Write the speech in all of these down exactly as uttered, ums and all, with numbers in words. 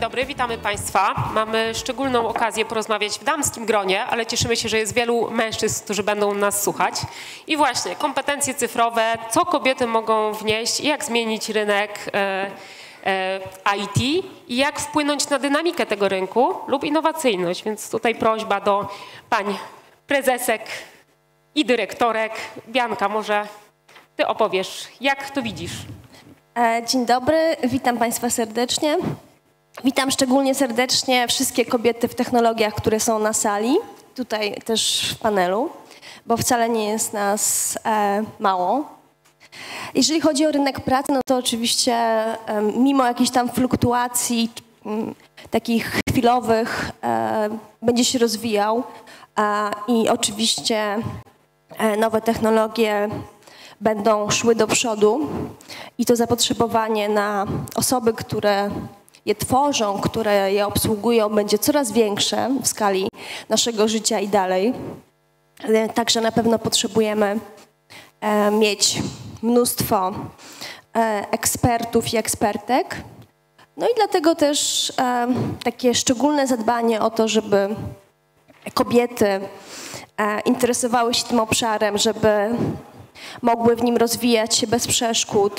dobry, witamy Państwa. Mamy szczególną okazję porozmawiać w damskim gronie, ale cieszymy się, że jest wielu mężczyzn, którzy będą nas słuchać. I właśnie kompetencje cyfrowe, co kobiety mogą wnieść i jak zmienić rynek e, e, I T i jak wpłynąć na dynamikę tego rynku lub innowacyjność. Więc tutaj prośba do pań prezesek i dyrektorek. Bianka, może Ty opowiesz, jak to widzisz? Dzień dobry, witam Państwa serdecznie. Witam szczególnie serdecznie wszystkie kobiety w technologiach, które są na sali, tutaj też w panelu, bo wcale nie jest nas e, mało. Jeżeli chodzi o rynek pracy, no to oczywiście e, mimo jakichś tam fluktuacji m, takich chwilowych e, będzie się rozwijał e, i oczywiście e, nowe technologie będą szły do przodu i to zapotrzebowanie na osoby, które je tworzą, które je obsługują, będzie coraz większe w skali naszego życia i dalej. Także na pewno potrzebujemy e, mieć mnóstwo e, ekspertów i ekspertek. No i dlatego też e, takie szczególne zadbanie o to, żeby kobiety e, interesowały się tym obszarem, żeby mogły w nim rozwijać się bez przeszkód,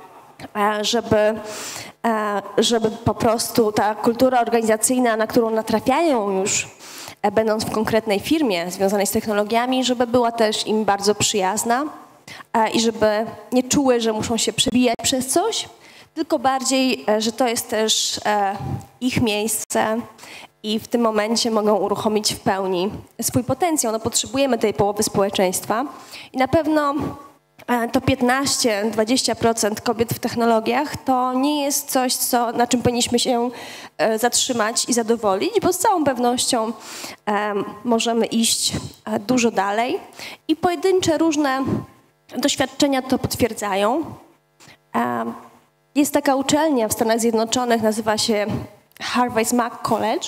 żeby, żeby po prostu ta kultura organizacyjna, na którą natrafiają już, będąc w konkretnej firmie związanej z technologiami, żeby była też im bardzo przyjazna i żeby nie czuły, że muszą się przebijać przez coś, tylko bardziej, że to jest też ich miejsce i w tym momencie mogą uruchomić w pełni swój potencjał. No, potrzebujemy tej połowy społeczeństwa i na pewno to piętnaście do dwudziestu procent kobiet w technologiach to nie jest coś, co, na czym powinniśmy się zatrzymać i zadowolić, bo z całą pewnością um, możemy iść dużo dalej i pojedyncze różne doświadczenia to potwierdzają. Um, jest taka uczelnia w Stanach Zjednoczonych, nazywa się Harvey Mack College.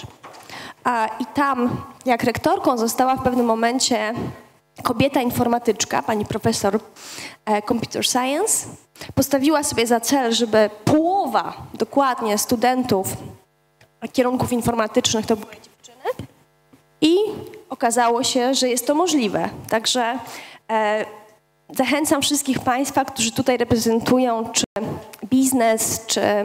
I tam, jak rektorką została w pewnym momencie kobieta informatyczka, pani profesor Computer Science, postawiła sobie za cel, żeby połowa dokładnie studentów kierunków informatycznych to były dziewczyny i okazało się, że jest to możliwe. Także e, zachęcam wszystkich Państwa, którzy tutaj reprezentują czy biznes, czy, e,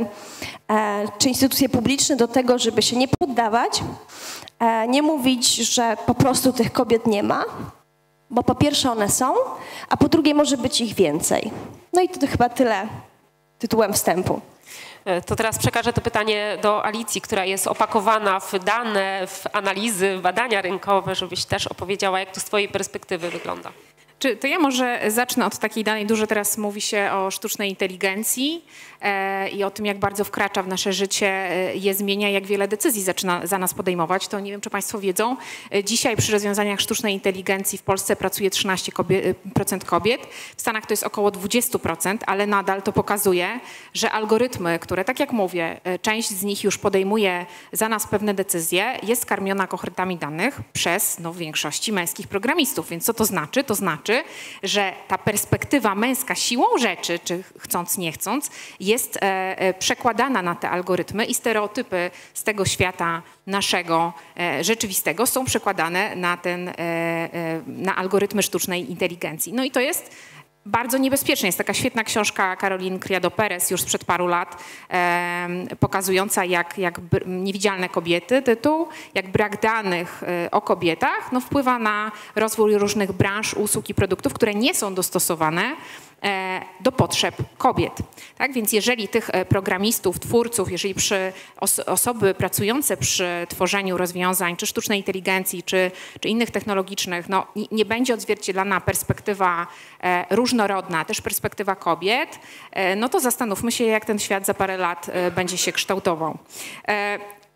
czy instytucje publiczne do tego, żeby się nie poddawać, e, nie mówić, że po prostu tych kobiet nie ma, bo po pierwsze one są, a po drugie może być ich więcej. No i to, to chyba tyle tytułem wstępu. To teraz przekażę to pytanie do Alicji, która jest opakowana w dane, w analizy, w badania rynkowe, żebyś też opowiedziała, jak to z twojej perspektywy wygląda. Czy to ja może zacznę od takiej danej, dużo teraz mówi się o sztucznej inteligencji e, i o tym, jak bardzo wkracza w nasze życie, e, je zmienia, jak wiele decyzji zaczyna za nas podejmować. To nie wiem, czy Państwo wiedzą, e, dzisiaj przy rozwiązaniach sztucznej inteligencji w Polsce pracuje trzynaście procent kobiet, w Stanach to jest około dwadzieścia procent, ale nadal to pokazuje, że algorytmy, które, tak jak mówię, e, część z nich już podejmuje za nas pewne decyzje, jest karmiona kohortami danych przez no, w większości męskich programistów. Więc co to znaczy? To znaczy, że ta perspektywa męska siłą rzeczy, czy chcąc, nie chcąc, jest e, przekładana na te algorytmy i stereotypy z tego świata naszego e, rzeczywistego są przekładane na, ten, e, e, na algorytmy sztucznej inteligencji. No i to jest bardzo niebezpieczne. Jest taka świetna książka Caroline Criado-Perez już sprzed paru lat, e, pokazująca jak, jak niewidzialne kobiety, tytuł, jak brak danych e, o kobietach no, wpływa na rozwój różnych branż, usług i produktów, które nie są dostosowane e, do potrzeb kobiet. Tak? Więc jeżeli tych programistów, twórców, jeżeli przy os osoby pracujące przy tworzeniu rozwiązań, czy sztucznej inteligencji, czy, czy innych technologicznych, no, nie, nie będzie odzwierciedlana perspektywa e, różnorodna, też perspektywa kobiet, e, no to zastanówmy się, jak ten świat za parę lat e, będzie się kształtował. E,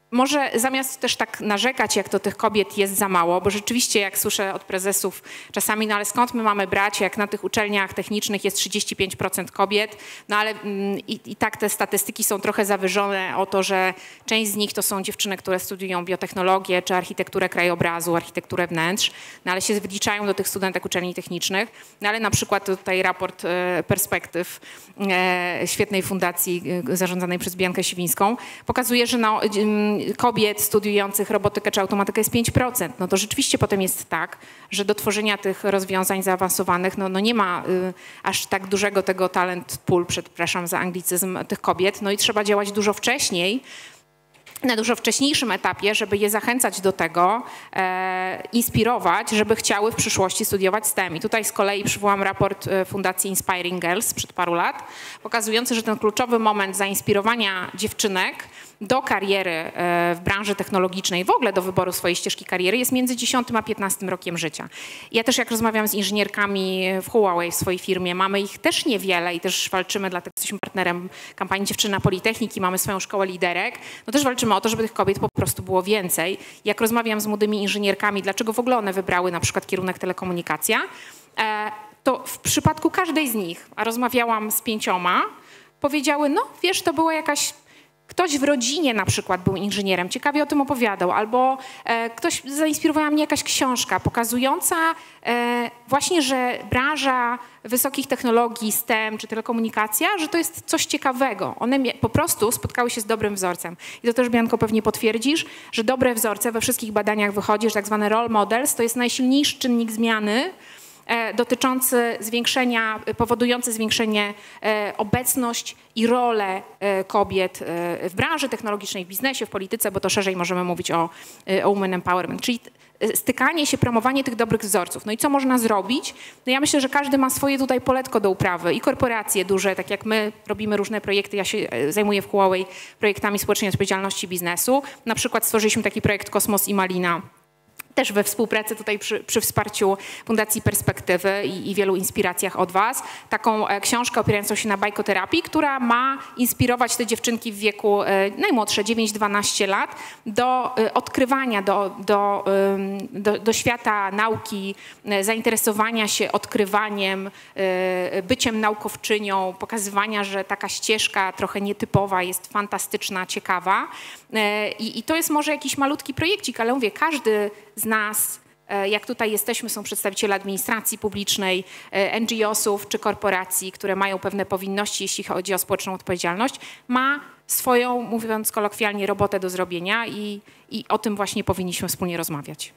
może zamiast też tak narzekać, jak to tych kobiet jest za mało, bo rzeczywiście jak słyszę od prezesów czasami, no ale skąd my mamy brać, jak na tych uczelniach technicznych jest trzydzieści pięć procent kobiet, no ale mm, i, i tak te statystyki są trochę zawyżone o to, że część z nich to są dziewczyny, które studiują biotechnologię, czy architekturę krajobrazu, architekturę wnętrz, no ale się wliczają do tych studentek uczelni technicznych, no ale na przykład tutaj raport e, Perspektyw e, świetnej fundacji e, zarządzanej przez Biankę Siwińską pokazuje, że no, kobiet studiujących robotykę czy automatykę jest pięć procent. No to rzeczywiście potem jest tak, że do tworzenia tych rozwiązań zaawansowanych no, no nie ma y, aż tak dużego tego talent pool, przepraszam za anglicyzm, tych kobiet. No i trzeba działać dużo wcześniej, na dużo wcześniejszym etapie, żeby je zachęcać do tego, e, inspirować, żeby chciały w przyszłości studiować S T E M. I tutaj z kolei przywołam raport Fundacji Inspiring Girls sprzed paru lat, pokazujący, że ten kluczowy moment zainspirowania dziewczynek do kariery w branży technologicznej, w ogóle do wyboru swojej ścieżki kariery jest między dziesiątym a piętnastym rokiem życia. Ja też jak rozmawiam z inżynierkami w Huawei w swojej firmie, mamy ich też niewiele i też walczymy, dlatego jesteśmy partnerem kampanii Dziewczyna Politechniki, mamy swoją szkołę liderek, no też walczymy o to, żeby tych kobiet po prostu było więcej. Jak rozmawiam z młodymi inżynierkami, dlaczego w ogóle one wybrały na przykład kierunek telekomunikacja, to w przypadku każdej z nich, a rozmawiałam z pięcioma, powiedziały, no wiesz, to była jakaś ktoś w rodzinie na przykład był inżynierem, ciekawie o tym opowiadał, albo e, ktoś, zainspirowała mnie jakaś książka pokazująca e, właśnie, że branża wysokich technologii, S T E M czy telekomunikacja, że to jest coś ciekawego. One po prostu spotkały się z dobrym wzorcem. I to też, Bianko, pewnie potwierdzisz, że dobre wzorce we wszystkich badaniach wychodzi, że tak zwane role models to jest najsilniejszy czynnik zmiany dotyczący zwiększenia, powodujący zwiększenie obecność i rolę kobiet w branży technologicznej, w biznesie, w polityce, bo to szerzej możemy mówić o, o women empowerment, czyli stykanie się, promowanie tych dobrych wzorców. No i co można zrobić? No ja myślę, że każdy ma swoje tutaj poletko do uprawy i korporacje duże, tak jak my robimy różne projekty, ja się zajmuję w Huawei projektami społecznej odpowiedzialności biznesu. Na przykład stworzyliśmy taki projekt Kosmos i Malina, też we współpracy tutaj przy, przy wsparciu Fundacji Perspektywy i, i wielu inspiracjach od was, taką e, książkę opierającą się na bajkoterapii, która ma inspirować te dziewczynki w wieku e, najmłodsze, dziewięć dwanaście lat, do e, odkrywania, do, do, e, do, do świata nauki, e, zainteresowania się odkrywaniem, e, byciem naukowczynią, pokazywania, że taka ścieżka trochę nietypowa jest fantastyczna, ciekawa. E, i, I to jest może jakiś malutki projekcik, ale mówię, każdy z nas, jak tutaj jesteśmy, są przedstawiciele administracji publicznej, N G O sów czy korporacji, które mają pewne powinności, jeśli chodzi o społeczną odpowiedzialność, ma swoją, mówiąc kolokwialnie, robotę do zrobienia i, i o tym właśnie powinniśmy wspólnie rozmawiać.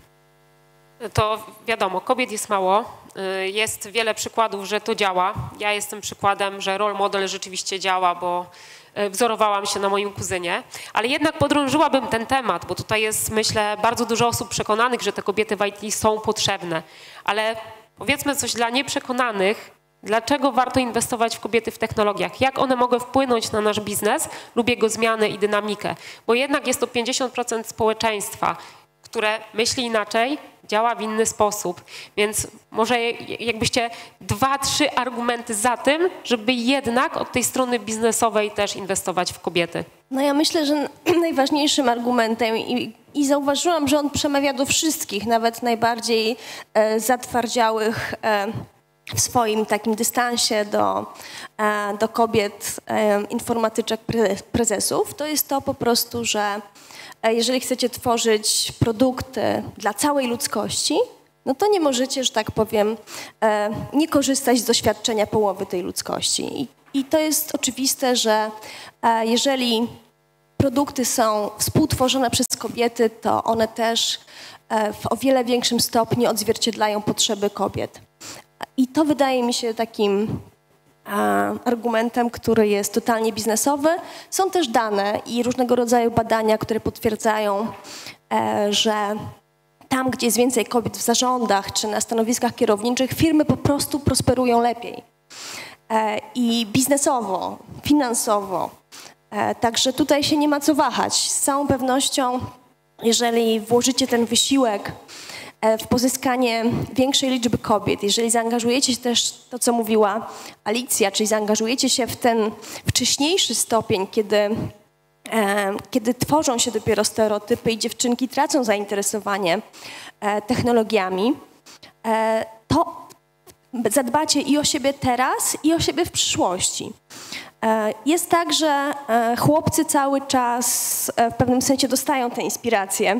To wiadomo, kobiet jest mało, jest wiele przykładów, że to działa. Ja jestem przykładem, że role model rzeczywiście działa, bo wzorowałam się na moim kuzynie, ale jednak podrążyłabym ten temat, bo tutaj jest, myślę, bardzo dużo osób przekonanych, że te kobiety w I T są potrzebne, ale powiedzmy coś dla nieprzekonanych, dlaczego warto inwestować w kobiety w technologiach, jak one mogą wpłynąć na nasz biznes lub jego zmianę i dynamikę, bo jednak jest to pięćdziesiąt procent społeczeństwa, które myśli inaczej, działa w inny sposób, więc może jakbyście dwa, trzy argumenty za tym, żeby jednak od tej strony biznesowej też inwestować w kobiety. No ja myślę, że najważniejszym argumentem i, i zauważyłam, że on przemawia do wszystkich, nawet najbardziej e, zatwardziałych e, w swoim takim dystansie do, e, do kobiet e, informatyczek prezesów, to jest to po prostu, że jeżeli chcecie tworzyć produkty dla całej ludzkości, no to nie możecie, że tak powiem, nie korzystać z doświadczenia połowy tej ludzkości. I to jest oczywiste, że jeżeli produkty są współtworzone przez kobiety, to one też w o wiele większym stopniu odzwierciedlają potrzeby kobiet. I to wydaje mi się takim argumentem, który jest totalnie biznesowy. Są też dane i różnego rodzaju badania, które potwierdzają, że tam, gdzie jest więcej kobiet w zarządach czy na stanowiskach kierowniczych, firmy po prostu prosperują lepiej. I biznesowo, finansowo. Także tutaj się nie ma co wahać. Z całą pewnością, jeżeli włożycie ten wysiłek w pozyskanie większej liczby kobiet, jeżeli zaangażujecie się też, to co mówiła Alicja, czyli zaangażujecie się w ten wcześniejszy stopień, kiedy kiedy tworzą się dopiero stereotypy i dziewczynki tracą zainteresowanie technologiami, to zadbacie i o siebie teraz, i o siebie w przyszłości. Jest tak, że chłopcy cały czas w pewnym sensie dostają tę inspirację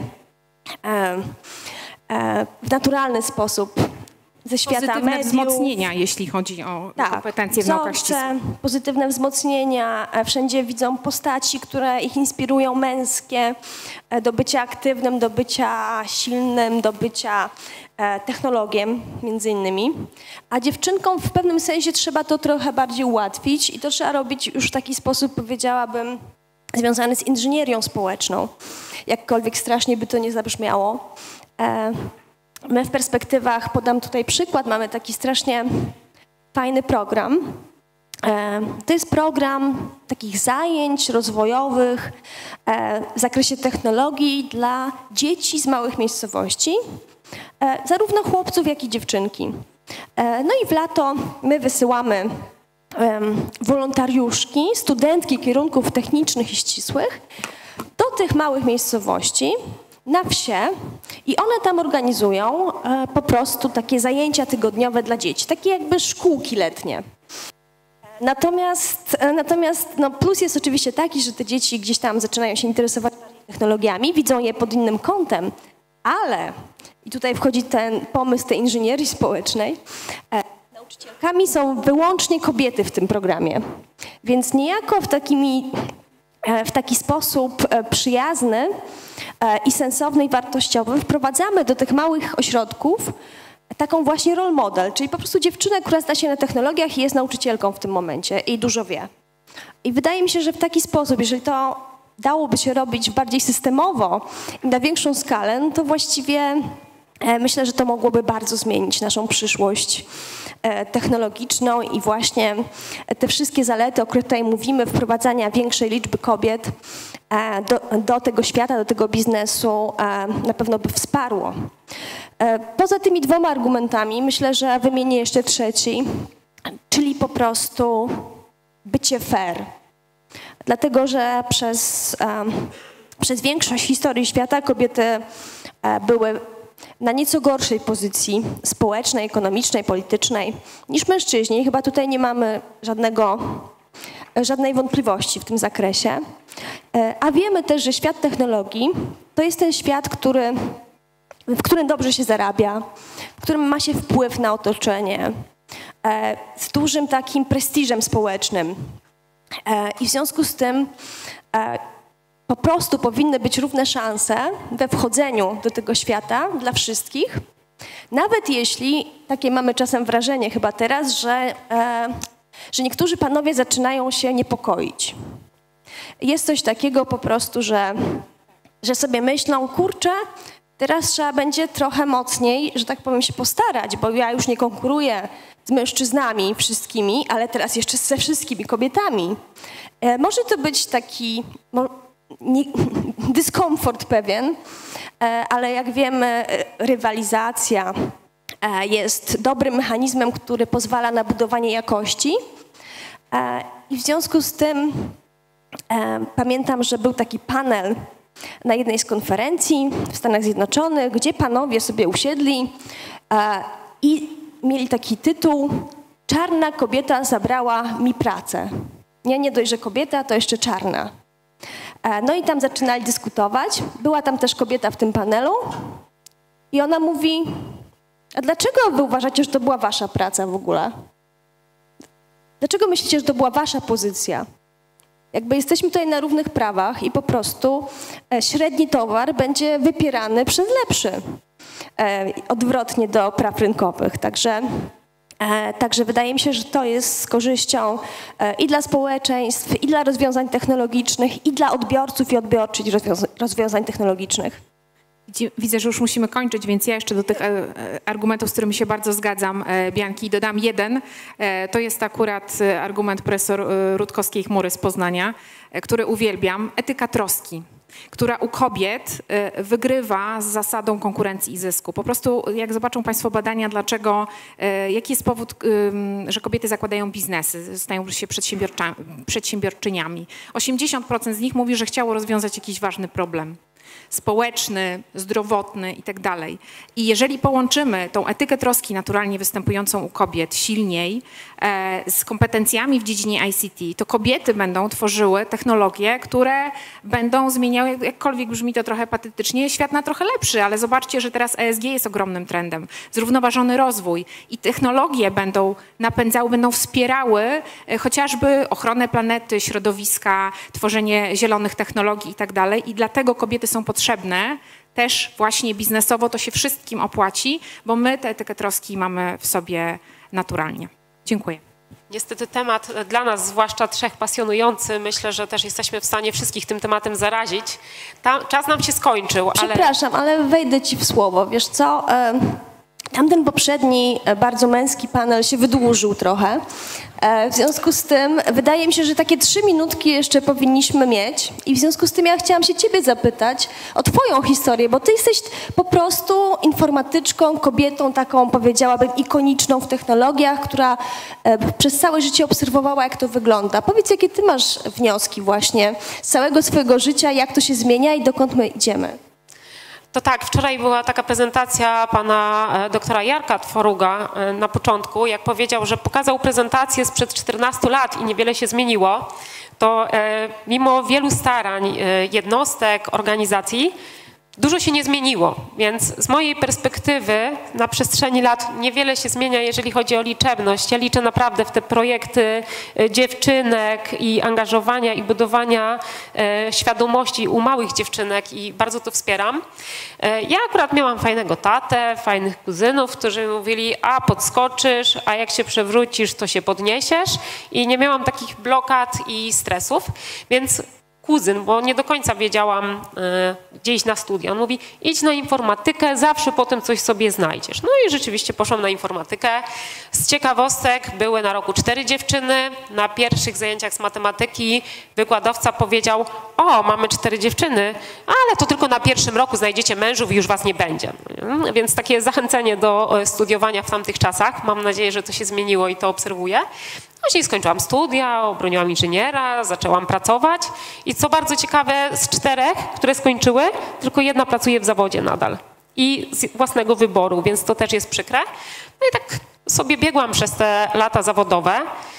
w naturalny sposób ze świata pozytywne mediów. wzmocnienia, jeśli chodzi o tak, kompetencje w naukach wzorce, ścisłych. pozytywne wzmocnienia, wszędzie widzą postaci, które ich inspirują, męskie, do bycia aktywnym, do bycia silnym, do bycia technologiem między innymi. A dziewczynkom w pewnym sensie trzeba to trochę bardziej ułatwić i to trzeba robić już w taki sposób, powiedziałabym, związany z inżynierią społeczną. Jakkolwiek strasznie by to nie zabrzmiało. My w perspektywach, podam tutaj przykład, mamy taki strasznie fajny program. To jest program takich zajęć rozwojowych w zakresie technologii dla dzieci z małych miejscowości, zarówno chłopców, jak i dziewczynki. No i w lato my wysyłamy wolontariuszki, studentki kierunków technicznych i ścisłych do tych małych miejscowości, na wsie i one tam organizują e, po prostu takie zajęcia tygodniowe dla dzieci, takie jakby szkółki letnie. Natomiast, e, natomiast no plus jest oczywiście taki, że te dzieci gdzieś tam zaczynają się interesować technologiami, widzą je pod innym kątem, ale, i tutaj wchodzi ten pomysł tej inżynierii społecznej, e, nauczycielkami są wyłącznie kobiety w tym programie, więc niejako w takimi w taki sposób przyjazny i sensowny i wartościowy wprowadzamy do tych małych ośrodków taką właśnie role model, czyli po prostu dziewczynę, która zna się na technologiach i jest nauczycielką w tym momencie i dużo wie. I wydaje mi się, że w taki sposób, jeżeli to dałoby się robić bardziej systemowo i na większą skalę, no to właściwie myślę, że to mogłoby bardzo zmienić naszą przyszłość technologiczną i właśnie te wszystkie zalety, o których tutaj mówimy, wprowadzania większej liczby kobiet do, do tego świata, do tego biznesu na pewno by wsparło. Poza tymi dwoma argumentami myślę, że wymienię jeszcze trzeci, czyli po prostu bycie fair. Dlatego, że przez, przez większość historii świata kobiety były na nieco gorszej pozycji społecznej, ekonomicznej, politycznej niż mężczyźni. Chyba tutaj nie mamy żadnego, żadnej wątpliwości w tym zakresie. A wiemy też, że świat technologii to jest ten świat, który, w którym dobrze się zarabia, w którym ma się wpływ na otoczenie, z dużym takim prestiżem społecznym. I w związku z tym po prostu powinny być równe szanse we wchodzeniu do tego świata dla wszystkich, nawet jeśli, takie mamy czasem wrażenie chyba teraz, że, e, że niektórzy panowie zaczynają się niepokoić. Jest coś takiego po prostu, że, że sobie myślą, kurczę, teraz trzeba będzie trochę mocniej, że tak powiem, się postarać, bo ja już nie konkuruję z mężczyznami wszystkimi, ale teraz jeszcze ze wszystkimi kobietami. E, może to być taki mo, nie, dyskomfort pewien, e, ale jak wiemy, rywalizacja e, jest dobrym mechanizmem, który pozwala na budowanie jakości. E, I w związku z tym e, pamiętam, że był taki panel na jednej z konferencji w Stanach Zjednoczonych, gdzie panowie sobie usiedli e, i mieli taki tytuł: Czarna kobieta zabrała mi pracę. Nie, nie dość, że kobieta, to jeszcze czarna. E, no i tam zaczynali dyskutować. Była tam też kobieta w tym panelu i ona mówi: a dlaczego wy uważacie, że to była wasza praca w ogóle? Dlaczego myślicie, że to była wasza pozycja? Jakby jesteśmy tutaj na równych prawach i po prostu e, średni towar będzie wypierany przez lepszy. E, odwrotnie do praw rynkowych. Także, e, także wydaje mi się, że to jest z korzyścią e, i dla społeczeństw, i dla rozwiązań technologicznych, i dla odbiorców i odbiorczyń rozwiąza- rozwiązań technologicznych. Widzę, że już musimy kończyć, więc ja jeszcze do tych argumentów, z którymi się bardzo zgadzam, Bianki, dodam jeden. To jest akurat argument profesor Rutkowskiej-Chmury z Poznania, który uwielbiam. Etyka troski, która u kobiet wygrywa z zasadą konkurencji i zysku. Po prostu jak zobaczą Państwo badania, dlaczego, jaki jest powód, że kobiety zakładają biznesy, stają się przedsiębiorczyniami. osiemdziesiąt procent z nich mówi, że chciało rozwiązać jakiś ważny problem społeczny, zdrowotny i tak dalej. I jeżeli połączymy tą etykę troski naturalnie występującą u kobiet silniej e, z kompetencjami w dziedzinie I C T, to kobiety będą tworzyły technologie, które będą zmieniały, jakkolwiek brzmi to trochę patetycznie, świat na trochę lepszy, ale zobaczcie, że teraz E S G jest ogromnym trendem. Zrównoważony rozwój i technologie będą napędzały, będą wspierały e, chociażby ochronę planety, środowiska, tworzenie zielonych technologii i tak dalej. I dlatego kobiety są potrzebne, też właśnie biznesowo to się wszystkim opłaci, bo my tę etykę troski mamy w sobie naturalnie. Dziękuję. Niestety temat dla nas, zwłaszcza trzech, pasjonujący. Myślę, że też jesteśmy w stanie wszystkich tym tematem zarazić. Ta, czas nam się skończył, ale... Przepraszam, ale wejdę ci w słowo. Wiesz co... Tamten poprzedni, bardzo męski panel się wydłużył trochę. W związku z tym wydaje mi się, że takie trzy minutki jeszcze powinniśmy mieć i w związku z tym ja chciałam się ciebie zapytać o twoją historię, bo ty jesteś po prostu informatyczką, kobietą taką, powiedziałabym, ikoniczną w technologiach, która przez całe życie obserwowała, jak to wygląda. Powiedz, jakie ty masz wnioski właśnie z całego swojego życia, jak to się zmienia i dokąd my idziemy? To tak, wczoraj była taka prezentacja pana doktora Jarka Tworuga na początku, jak powiedział, że pokazał prezentację sprzed czternastu lat i niewiele się zmieniło, to mimo wielu starań jednostek, organizacji, dużo się nie zmieniło, więc z mojej perspektywy na przestrzeni lat niewiele się zmienia, jeżeli chodzi o liczebność. Ja liczę naprawdę w te projekty dziewczynek i angażowania i budowania e, świadomości u małych dziewczynek i bardzo to wspieram. E, ja akurat miałam fajnego tatę, fajnych kuzynów, którzy mówili, a podskoczysz, a jak się przewrócisz, to się podniesiesz i nie miałam takich blokad i stresów, więc kuzyn, bo nie do końca wiedziałam, y, gdzie iść na studia. On mówi, idź na informatykę, zawsze potem coś sobie znajdziesz. No i rzeczywiście poszłam na informatykę. Z ciekawostek były na roku cztery dziewczyny. Na pierwszych zajęciach z matematyki wykładowca powiedział, o, mamy cztery dziewczyny, ale to tylko na pierwszym roku znajdziecie mężów i już was nie będzie. Więc takie zachęcenie do studiowania w tamtych czasach. Mam nadzieję, że to się zmieniło i to obserwuję. Później skończyłam studia, obroniłam inżyniera, zaczęłam pracować i co bardzo ciekawe, z czterech, które skończyły, tylko jedna pracuje w zawodzie nadal i z własnego wyboru, więc to też jest przykre. No i tak sobie biegłam przez te lata zawodowe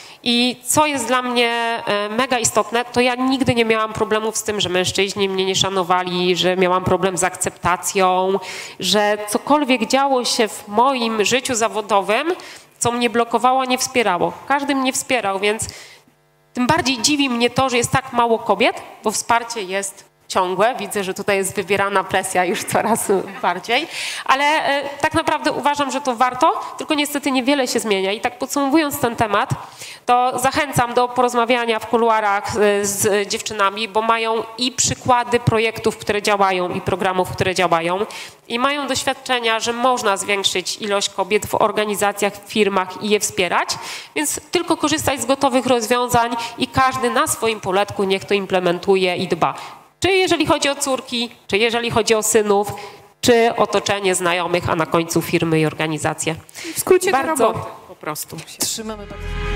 i co jest dla mnie mega istotne, to ja nigdy nie miałam problemów z tym, że mężczyźni mnie nie szanowali, że miałam problem z akceptacją, że cokolwiek działo się w moim życiu zawodowym, co mnie blokowało, nie wspierało. Każdy mnie wspierał, więc tym bardziej dziwi mnie to, że jest tak mało kobiet, bo wsparcie jest ciągłe. Widzę, że tutaj jest wywierana presja już coraz bardziej, ale e, tak naprawdę uważam, że to warto, tylko niestety niewiele się zmienia. I tak podsumowując ten temat, to zachęcam do porozmawiania w kuluarach z, z dziewczynami, bo mają i przykłady projektów, które działają i programów, które działają i mają doświadczenia, że można zwiększyć ilość kobiet w organizacjach, w firmach i je wspierać, więc tylko korzystać z gotowych rozwiązań i każdy na swoim poletku niech to implementuje i dba. Czy jeżeli chodzi o córki, czy jeżeli chodzi o synów, czy otoczenie znajomych, a na końcu firmy i organizacje. W skrócie bardzo do roboty po prostu. Trzymamy bardzo.